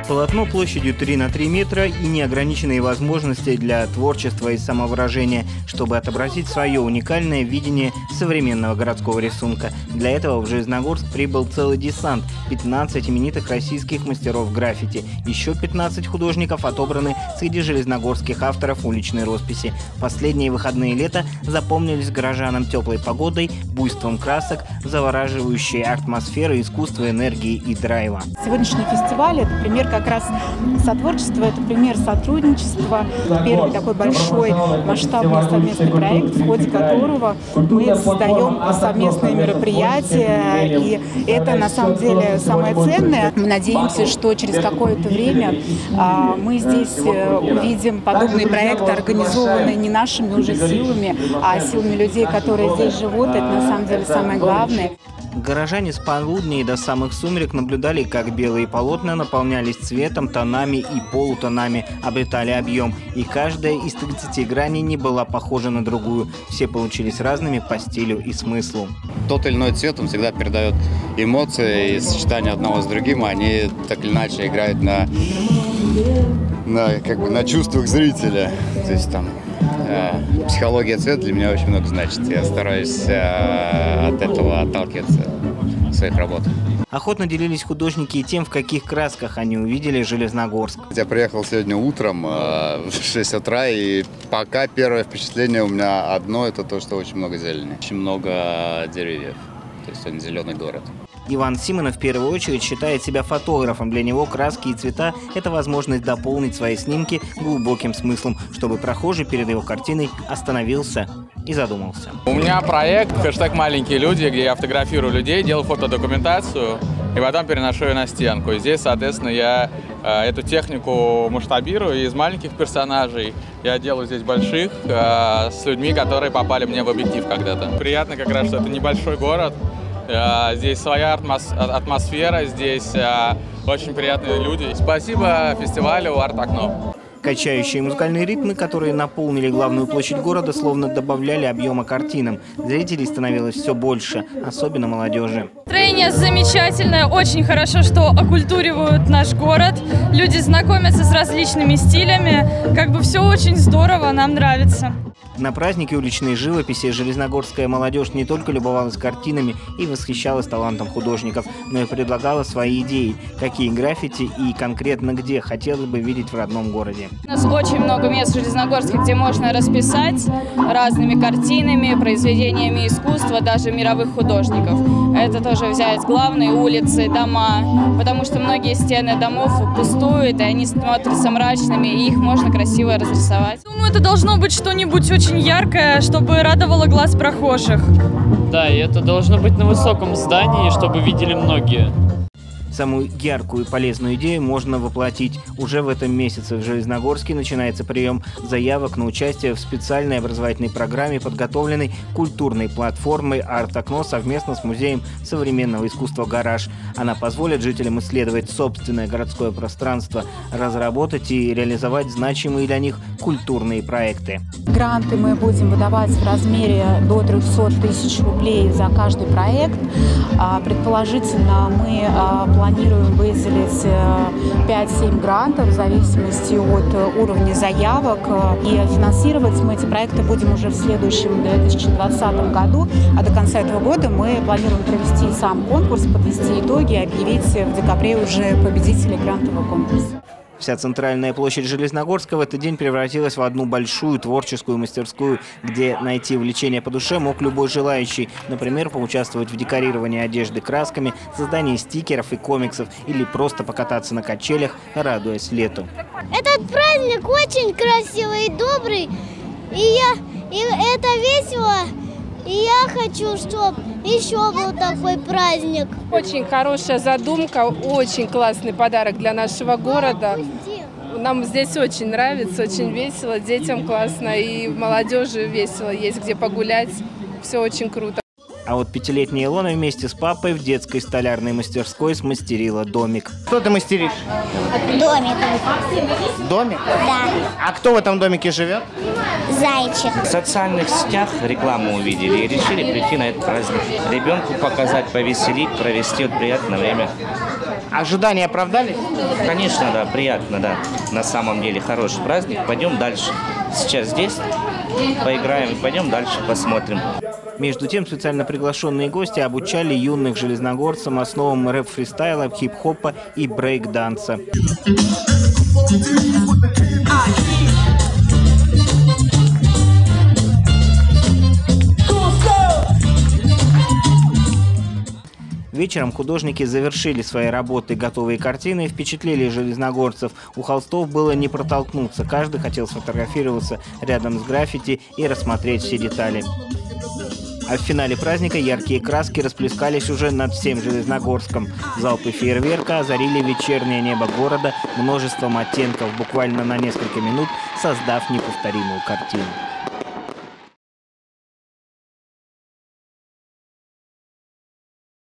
Полотно площадью 3 на 3 метра и неограниченные возможности для творчества и самовыражения, чтобы отобразить свое уникальное видение современного городского рисунка. Для этого в Железногорск прибыл целый десант – 15 именитых российских мастеров граффити. Еще 15 художников отобраны среди железногорских авторов уличной росписи. Последние выходные лета запомнились горожанам теплой погодой, буйством красок, завораживающей атмосферой искусства, энергии и драйва. Сегодняшний фестиваль – это пример как раз сотворчества, это пример сотрудничества. Первый такой большой масштабный совместный проект, в ходе которого мы создаем совместные мероприятия. И это на самом деле самое ценное. Мы надеемся, что через какое-то время мы здесь увидим подобные проекты, организованные не нашими уже силами, а силами людей, которые здесь живут. Это на самом деле самое главное. Горожане с полудня и до самых сумерек наблюдали, как белые полотна наполнялись цветом, тонами и полутонами, обретали объем. И каждая из 30 граней не была похожа на другую. Все получились разными по стилю и смыслу. Тот или иной цвет, он всегда передает эмоции, и сочетание одного с другим, они так или иначе играют на чувствах зрителя. То есть там психология цвета для меня очень много значит. Я стараюсь от этого отталкиваться в своих работах. Охотно делились художники и тем, в каких красках они увидели Железногорск. Я приехал сегодня утром в 6 утра, и пока первое впечатление у меня одно – это то, что очень много зелени, очень много деревьев. То есть он зеленый город. Иван Симонов в первую очередь считает себя фотографом. Для него краски и цвета – это возможность дополнить свои снимки глубоким смыслом, чтобы прохожий перед его картиной остановился и задумался. У меня проект «#маленькие люди», где я фотографирую людей, делаю фотодокументацию и потом переношу ее на стенку. И здесь, соответственно, я эту технику масштабирую из маленьких персонажей. Я делаю здесь больших с людьми, которые попали мне в объектив когда-то. Приятно как раз, что это небольшой город. Здесь своя атмосфера, здесь очень приятные люди. Спасибо фестивалю «Арт-окно». Качающие музыкальные ритмы, которые наполнили главную площадь города, словно добавляли объема картинам. Зрителей становилось все больше, особенно молодежи. Настроение замечательное, очень хорошо, что окультуривают наш город. Люди знакомятся с различными стилями. Все очень здорово, нам нравится. На празднике уличной живописи железногорская молодежь не только любовалась картинами и восхищалась талантом художников, но и предлагала свои идеи, какие граффити и конкретно где хотелось бы видеть в родном городе. У нас очень много мест в Железногорске, где можно расписать разными картинами, произведениями искусства, даже мировых художников. Это тоже взять главные улицы, дома, потому что многие стены домов пустуют, и они смотрятся мрачными, и их можно красиво разрисовать. Думаю, это должно быть что-нибудь очень яркое, чтобы радовало глаз прохожих. Да, и это должно быть на высоком здании, чтобы видели многие. Самую яркую и полезную идею можно воплотить. Уже в этом месяце в Железногорске начинается прием заявок на участие в специальной образовательной программе, подготовленной культурной платформой «Арт-окно» совместно с Музеем современного искусства «Гараж». Она позволит жителям исследовать собственное городское пространство, разработать и реализовать значимые для них культурные проекты. Гранты мы будем выдавать в размере до 300 тысяч рублей за каждый проект. Предположительно, мы планируем выделить 5-7 грантов в зависимости от уровня заявок. И финансировать мы эти проекты будем уже в следующем 2020 году. А до конца этого года мы планируем провести сам конкурс, подвести итоги и объявить в декабре уже победителей грантового конкурса. Вся центральная площадь Железногорска в этот день превратилась в одну большую творческую мастерскую, где найти увлечение по душе мог любой желающий. Например, поучаствовать в декорировании одежды красками, создании стикеров и комиксов или просто покататься на качелях, радуясь лету. Этот праздник очень красивый и добрый, и это весело. И я хочу, чтобы еще был такой праздник. Очень хорошая задумка, очень классный подарок для нашего города. Нам здесь очень нравится, очень весело, детям классно и молодежи весело, есть где погулять. Все очень круто. А вот пятилетняя Илона вместе с папой в детской столярной мастерской смастерила домик. Что ты мастеришь? Домик. Домик? Да. А кто в этом домике живет? Зайчик. В социальных сетях рекламу увидели и решили прийти на этот праздник. Ребенку показать, повеселить, провести приятное время. Ожидания оправдались? Конечно, да, приятно, да. На самом деле хороший праздник. Пойдем дальше. Сейчас здесь поиграем и пойдем дальше посмотрим. Между тем, специально приглашенные гости обучали юных железногорцам основам рэп-фристайла, хип-хопа и брейк-данса. Вечером художники завершили свои работы, готовые картины, впечатлили железногорцев. У холстов было не протолкнуться, каждый хотел сфотографироваться рядом с граффити и рассмотреть все детали. А в финале праздника яркие краски расплескались уже над всем Железногорском. Залпы фейерверка озарили вечернее небо города множеством оттенков, буквально на несколько минут создав неповторимую картину.